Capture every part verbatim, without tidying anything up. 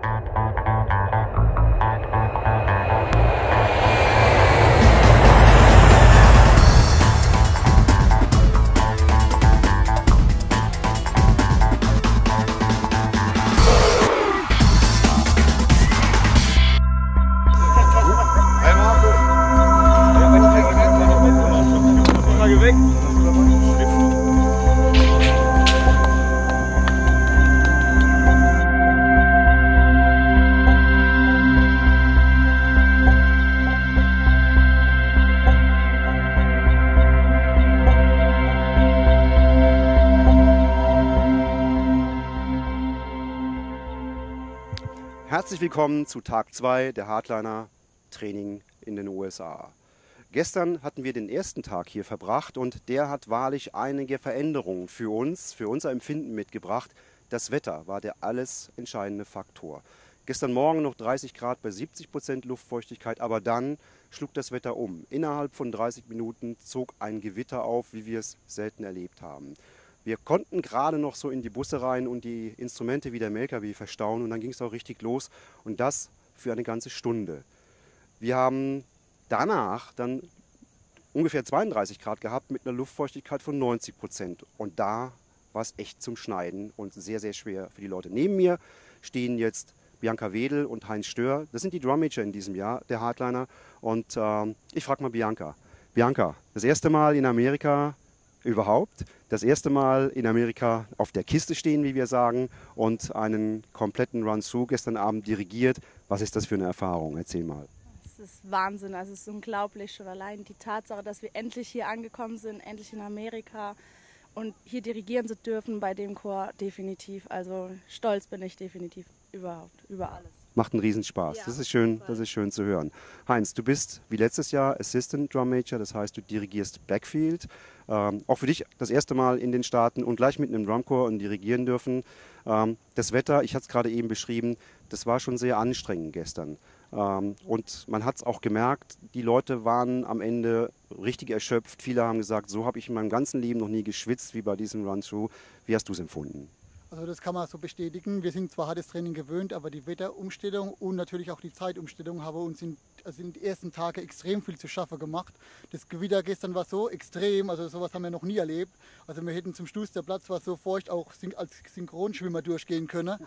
Herzlich willkommen zu Tag zwei der Hardliner Training in den U S A. Gestern hatten wir den ersten Tag hier verbracht und der hat wahrlich einige Veränderungen für uns, für unser Empfinden mitgebracht. Das Wetter war der alles entscheidende Faktor. Gestern Morgen noch dreißig Grad bei siebzig Prozent Luftfeuchtigkeit, aber dann schlug das Wetter um. Innerhalb von dreißig Minuten zog ein Gewitter auf, wie wir es selten erlebt haben. Wir konnten gerade noch so in die Busse rein und die Instrumente wieder im L K W verstauen und dann ging es auch richtig los und das für eine ganze Stunde. Wir haben danach dann ungefähr zweiunddreißig Grad gehabt mit einer Luftfeuchtigkeit von neunzig Prozent und da war es echt zum Schneiden und sehr, sehr schwer für die Leute. Neben mir stehen jetzt Bianca Wedel und Heinz Stör. Das sind die Drummajor in diesem Jahr, der Hardliner. Und äh, ich frage mal Bianca. Bianca, das erste Mal in Amerika überhaupt, das erste Mal in Amerika auf der Kiste stehen, wie wir sagen, und einen kompletten Run-Through gestern Abend dirigiert. Was ist das für eine Erfahrung? Erzähl mal. Es ist Wahnsinn, also es ist unglaublich. Schon allein die Tatsache, dass wir endlich hier angekommen sind, endlich in Amerika und hier dirigieren zu dürfen bei dem Chor, definitiv. Also stolz bin ich definitiv überhaupt, über alles. Macht einen Riesenspaß. Ja, das ist schön, das ist schön zu hören. Heinz, du bist wie letztes Jahr Assistant Drum Major, das heißt, du dirigierst Backfield. Ähm, auch für dich das erste Mal in den Staaten und gleich mit einem Drumcorps und dirigieren dürfen. Ähm, das Wetter, ich hatte es gerade eben beschrieben, das war schon sehr anstrengend gestern. Ähm, und man hat es auch gemerkt, die Leute waren am Ende richtig erschöpft. Viele haben gesagt, so habe ich in meinem ganzen Leben noch nie geschwitzt wie bei diesem Run-Through. Wie hast du es empfunden? Also das kann man so bestätigen. Wir sind zwar hartes Training gewöhnt, aber die Wetterumstellung und natürlich auch die Zeitumstellung haben uns in, also in den ersten Tagen extrem viel zu schaffen gemacht. Das Gewitter gestern war so extrem, also sowas haben wir noch nie erlebt. Also wir hätten zum Schluss, der Platz war so feucht, auch als Synchronschwimmer durchgehen können.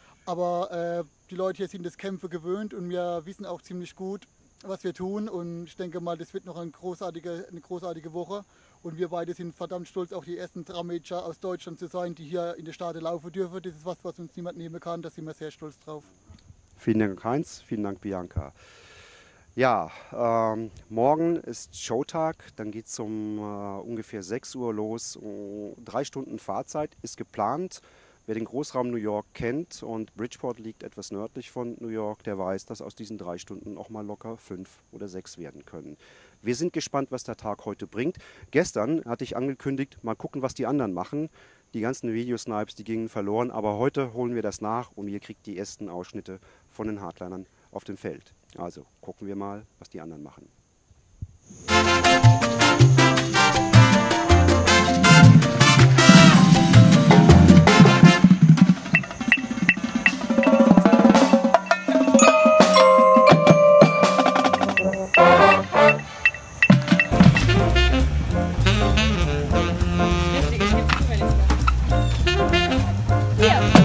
Aber äh, die Leute hier sind das Kämpfe gewöhnt und wir wissen auch ziemlich gut, was wir tun. Und ich denke mal, das wird noch eine großartige, eine großartige Woche. Und wir beide sind verdammt stolz, auch die ersten Drummajor aus Deutschland zu sein, die hier in der Stade laufen dürfen. Das ist was, was uns niemand nehmen kann. Da sind wir sehr stolz drauf. Vielen Dank, Heinz. Vielen Dank, Bianca. Ja, ähm, morgen ist Showtag. Dann geht es um äh, ungefähr sechs Uhr los. Drei Stunden Fahrzeit ist geplant. Wer den Großraum New York kennt und Bridgeport liegt etwas nördlich von New York, der weiß, dass aus diesen drei Stunden auch mal locker fünf oder sechs werden können. Wir sind gespannt, was der Tag heute bringt. Gestern hatte ich angekündigt, mal gucken, was die anderen machen. Die ganzen Videosnipes, die gingen verloren, aber heute holen wir das nach und ihr kriegt die ersten Ausschnitte von den Hardlinern auf dem Feld. Also gucken wir mal, was die anderen machen. Hier.